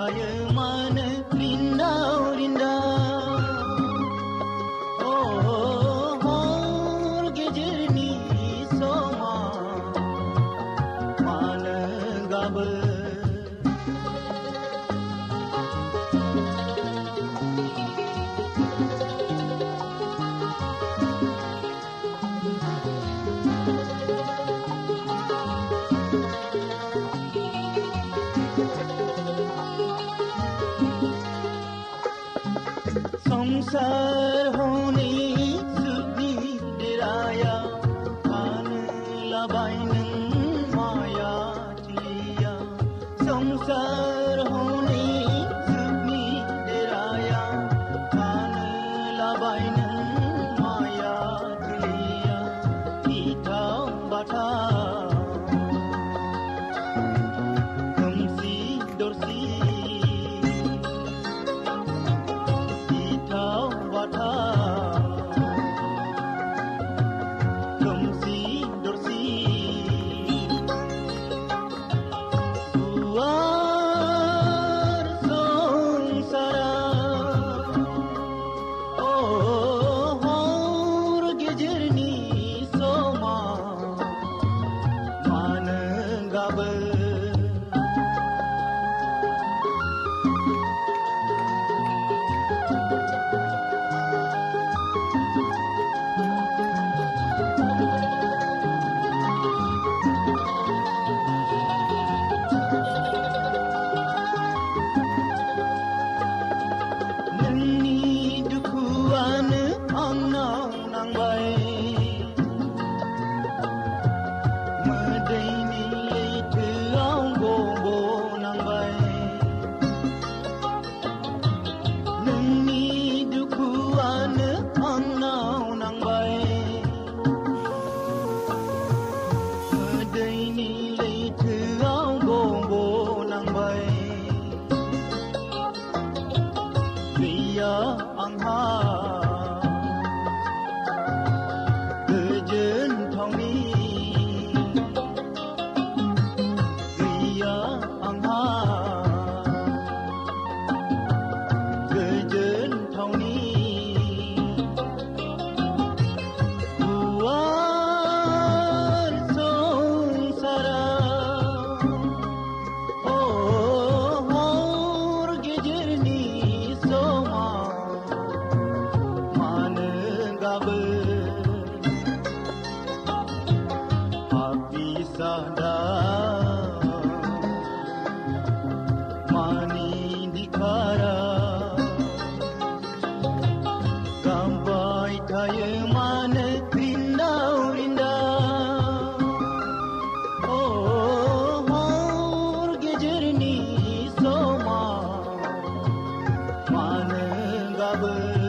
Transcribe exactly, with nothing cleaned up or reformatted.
Kaya mana rindau-rindau. Oh, harga jernih soma mana gaba. संसार होने सुखी डेराया खान लाबाइन माया चिया. संसार होने सुखी डेराया खान लाबाइन माया चिया. ईटा बाटा कमसी दोरसी angha kejen thong ni ria angha kejen thong ni buar songsara. Oh harga jernih soma api sada mani dikara sampai kaya mana rindau-rindau. Oh harga jernih soma mana gaba.